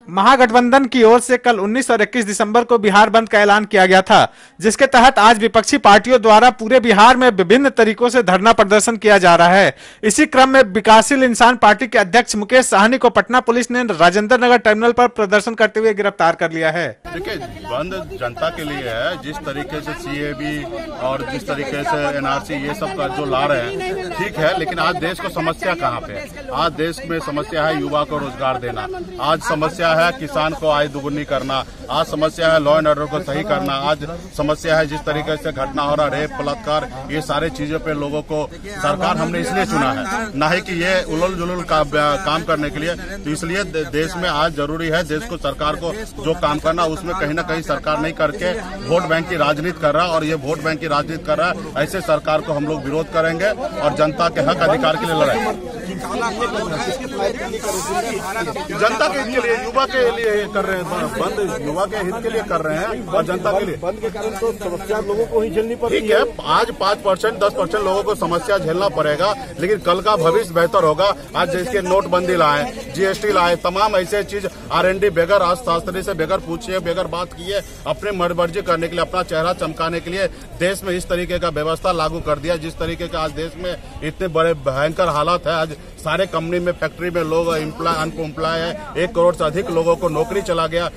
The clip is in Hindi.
महागठबंधन की ओर से कल 19 और 21 दिसंबर को बिहार बंद का ऐलान किया गया था, जिसके तहत आज विपक्षी पार्टियों द्वारा पूरे बिहार में विभिन्न तरीकों से धरना प्रदर्शन किया जा रहा है। इसी क्रम में विकासशील इंसान पार्टी के अध्यक्ष मुकेश साहनी को पटना पुलिस ने राजेंद्र नगर टर्मिनल पर प्रदर्शन करते हुए गिरफ्तार कर लिया है। देखिए, बंद जनता के लिए है। जिस तरीके से सीएबी और जिस तरीके से एनआरसी ये सब का जो ला रहे हैं ठीक है, लेकिन आज देश को समस्या कहाँ पे है? आज देश में समस्या है युवा को रोजगार देना, आज समस्या है किसान को आय दुगुनी करना, आज समस्या है लॉ एंड ऑर्डर को सही करना, आज समस्या है जिस तरीके से घटना हो रहा रेप बलात्कार, ये सारे चीजों पे लोगों को सरकार हमने इसलिए चुना है, ना ही कि ये उलल जुलूल का काम करने के लिए। तो इसलिए देश में आज जरूरी है देश को सरकार को जो काम करना उसमें कहीं ना कहीं सरकार नहीं करके वोट बैंक की राजनीति कर रहा है, और ये वोट बैंक की राजनीति कर रहा है। ऐसे सरकार को हम लोग विरोध करेंगे और जनता के हक अधिकार के लिए लड़ाएंगे। जनता के हित के लिए, युवा के लिए कर रहे हैं बंद, युवा के हित के लिए कर रहे हैं और जनता के लिए। बंद के कारण तो समस्या लोगों को ही झेलनी पड़ रही है। ठीक है, आज 5% 10% लोगों को समस्या झेलना पड़ेगा, लेकिन कल का भविष्य बेहतर होगा। आज जिसके नोटबंदी लाए, जीएसटी लाए, तमाम ऐसे चीज R&D बगैर अर्थशास्त्री से बगैर पूछे बगैर बात किए अपने मर्जी करने के लिए, अपना चेहरा चमकाने के लिए देश में इस तरीके का व्यवस्था लागू कर दिया। जिस तरीके का आज देश में इतने बड़े भयंकर हालात है, आज सारे कंपनी में फैक्ट्री में लोग अनएम्प्लॉय है, 1 करोड़ से अधिक लोगों को नौकरी चला गया।